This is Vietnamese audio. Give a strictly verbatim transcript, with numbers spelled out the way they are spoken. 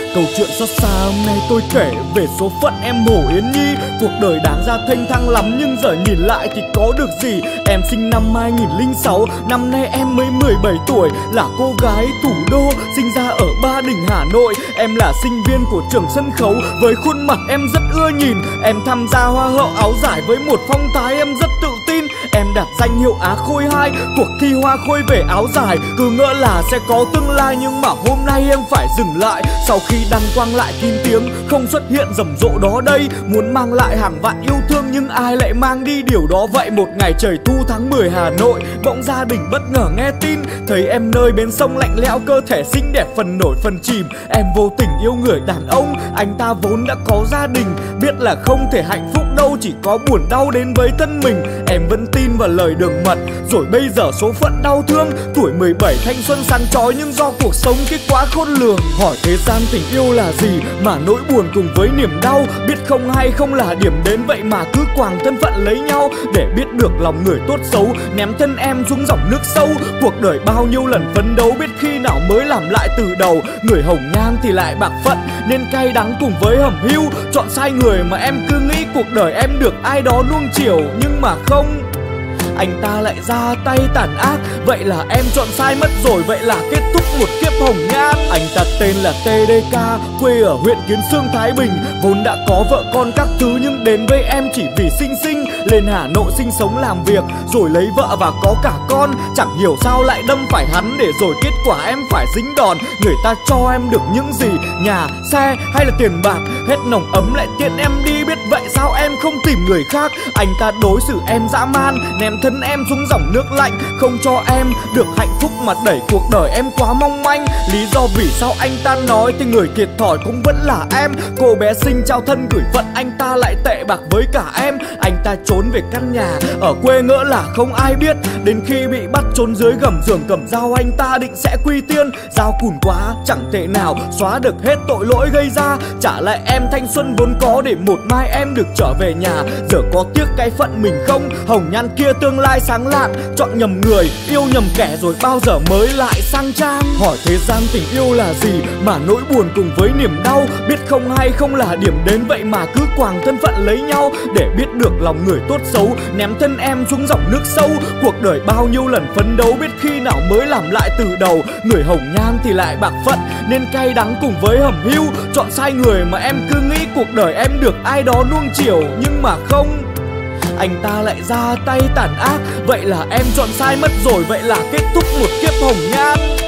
Câu chuyện xót xa hôm nay tôi kể về số phận em Hồ Yến Nhi. Cuộc đời đáng ra thênh thang lắm nhưng giờ nhìn lại thì có được gì. Em sinh năm hai nghìn lẻ sáu, năm nay em mới mười bảy tuổi. Là cô gái thủ đô, sinh ra ở Ba Đình, Hà Nội. Em là sinh viên của trường sân khấu, với khuôn mặt em rất ưa nhìn. Em tham gia Hoa hậu áo giải với một phong thái em rất tự tin. Em đạt danh hiệu Á Khôi hai, cuộc thi Hoa Khôi về áo dài. Cứ ngỡ là sẽ có tương lai nhưng mà hôm nay em phải dừng lại. Sau khi đăng quang lại kín tiếng, không xuất hiện rầm rộ đó đây. Muốn mang lại hàng vạn yêu thương nhưng ai lại mang đi điều đó vậy. Một ngày trời thu tháng mười Hà Nội, bỗng gia đình bất ngờ nghe tin. Thấy em nơi bến sông lạnh lẽo, cơ thể xinh đẹp phần nổi phần chìm. Em vô tình yêu người đàn ông, anh ta vốn đã có gia đình. Biết là không thể hạnh phúc đâu, chỉ có buồn đau đến với thân mình. Em vẫn tin vào lời đường mật, rồi bây giờ số phận đau thương. Tuổi mười bảy thanh xuân sáng chói nhưng do cuộc sống cái quá khôn lường. Hỏi thế gian tình yêu là gì mà nỗi buồn cùng với niềm đau. Biết không hay không là điểm đến, vậy mà cứ quàng thân phận lấy nhau. Để biết được lòng người tốt xấu, ném thân em xuống dòng nước sâu. Cuộc đời bao nhiêu lần phấn đấu, biết khi nào mới làm lại từ đầu. Người hồng nhan thì lại bạc phận, nên cay đắng cùng với hầm hưu. Chọn sai người mà em cứ nghĩ cuộc đời em được ai đó nuông chiều. Nhưng mà không, anh ta lại ra tay tàn ác. Vậy là em chọn sai mất rồi, vậy là kết thúc một kiếp hồng nhan. Anh ta tên là tê đê ca, quê ở huyện Kiến Xương, Thái Bình. Vốn đã có vợ con các thứ nhưng đến với em chỉ vì xinh xinh. Lên Hà Nội sinh sống làm việc, rồi lấy vợ và có cả con. Chẳng hiểu sao lại đâm phải hắn, để rồi kết quả em phải dính đòn. Người ta cho em được những gì, nhà, xe hay là tiền bạc, hết nồng ấm lại tiện em đi. Biết vậy sao em không tìm người khác. Anh ta đối xử em dã man, ném thân em xuống dòng nước lạnh. Không cho em được hạnh phúc mà đẩy cuộc đời em quá mong manh. Lý do vì sao anh ta nói thì người thiệt thòi cũng vẫn là em. Cô bé xinh trao thân gửi phận, anh ta lại tệ bạc với cả em. Anh ta trốn về căn nhà ở quê ngỡ là không ai biết. Đến khi bị bắt trốn dưới gầm giường cầm dao, anh ta định sẽ quy tiên. Dao cùn quá chẳng thể nào xóa được hết tội lỗi gây ra. Trả lại em thanh xuân vốn có, để một mai em được trở về nhà. Giờ có tiếc cái phận mình không, hồng nhan kia tương lai sáng lạn. Chọn nhầm người, yêu nhầm kẻ, rồi bao giờ mới lại sang trang. Hỏi thế gian tình yêu là gì mà nỗi buồn cùng với niềm đau. Biết không hay không là điểm đến, vậy mà cứ quàng thân phận lấy nhau. Để biết được lòng người tốt xấu, ném thân em xuống dòng nước sâu. Cuộc đời bao nhiêu lần phấn đấu, biết khi nào mới làm lại từ đầu. Người hồng nhan thì lại bạc phận, nên cay đắng cùng với hầm hưu. Chọn sai người mà em cứ nghĩ cuộc đời em được ai đó nuông chiều. Nhưng mà không, anh ta lại ra tay tàn ác. Vậy là em chọn sai mất rồi, vậy là kết thúc một kiếp hồng nhan.